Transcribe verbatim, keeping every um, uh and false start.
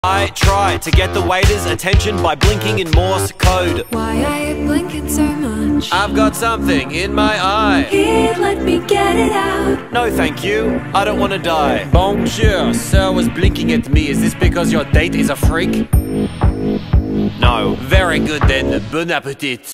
I try to get the waiter's attention by blinking in Morse code. Why are you blinking so much? I've got something in my eye. Here, let me get it out. No thank you, I don't want to die. Bonjour, sir was blinking at me. Is this because your date is a freak? No. Very good then, bon appetit.